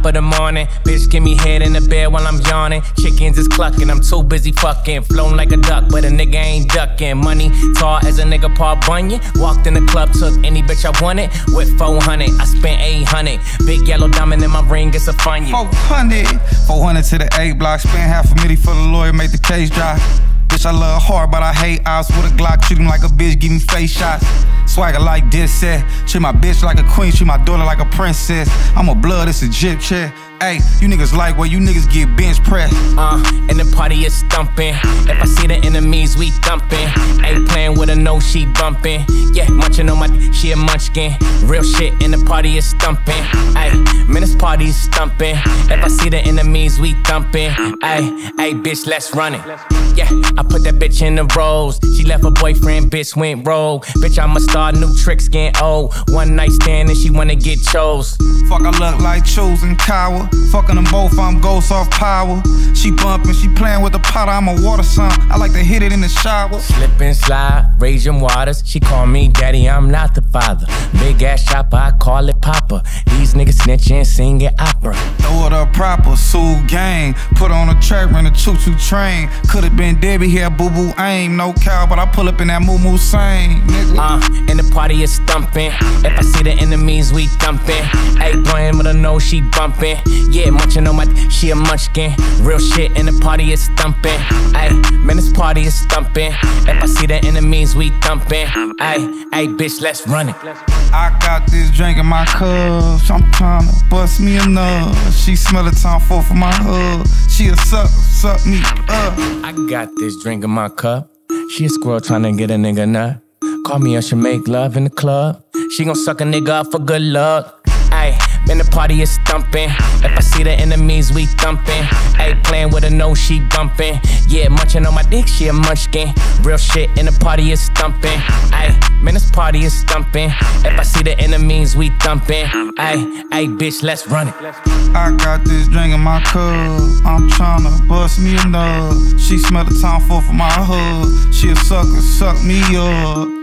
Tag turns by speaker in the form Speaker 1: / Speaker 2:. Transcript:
Speaker 1: of the morning. Bitch, give me head in the bed while I'm yawning. Chickens is clucking, I'm too busy fucking. Flown like a duck, but a nigga ain't ducking. Money tall as a nigga Paul Bunyan. Walked in the club, took any bitch I wanted. With 400, I spent 800. Big yellow diamond in my ring, it's a funyun.
Speaker 2: 400 to the A block. Spent half a million for the lawyer, make the case dry. Bitch, I love hard, but I hate ops. With a Glock, treat him like a bitch, give me face shots. Swagger like this set. Treat my bitch like a queen, treat my daughter like a princess. I'm a blood, it's a jip check. Ayy, you niggas like where you niggas get bench pressed.
Speaker 1: And the party is thumping. If I see the enemies, we thumping. Ain't playing with her, no, she bumping. Yeah, munching on my she a munchkin. Real shit, and the party is thumping. Ayy, man, this party is thumping. If I see the enemies, we thumping. Ayy, bitch, let's run it. Yeah, I put that bitch in the rolls. She left her boyfriend, bitch went rogue. Bitch, I'ma start new tricks, getting old. One night stand and she wanna get chose.
Speaker 2: Fuck, I look like chosen coward. Fucking them both, I'm ghost off power. She bumping, she playing with the pot, I'm a water son. I like to hit it in the shower.
Speaker 1: Slip and slide, raise your waters. She call me daddy, I'm not the father. Big ass chopper, I call it Papa. These niggas snitching, singing opera.
Speaker 2: Throw it up proper, Sue gang. Put on a track, run a choo-choo train. Could've been Debbie here, boo-boo aim. No cow, but I pull up in that moo-moo same, nigga.
Speaker 1: And the party is thumping. If I see the enemies, we thumping. Ayy, playing with her nose, she bumping. Yeah, munching on my she a munchkin. Real shit, and the party is thumping. Ayy, man, this party is thumping. If I see the enemies, we thumping. Ayy, bitch, let's run it.
Speaker 2: I got this drink in my cup. I'm tryna bust me a nut. She smell the time for my hug. She a suck me up.
Speaker 1: I got this drink in my cup. She a squirrel tryna get a nigga nut. Call me up, she make love in the club. She gon' suck a nigga up for good luck. Ayy, man, the party is thumping. If I see the enemies, we thumping. Ayy, playing with her nose, she bumping. Yeah, munching on my dick, she a munchkin. Real shit, and the party is thumping. Ayy, man, this party is thumping. If I see the enemies, we thumping. Ayy, bitch, let's run it.
Speaker 2: I got this drink in my cup. I'm tryna bust me a nut. She smell the time for my hug. She a sucker, suck me up.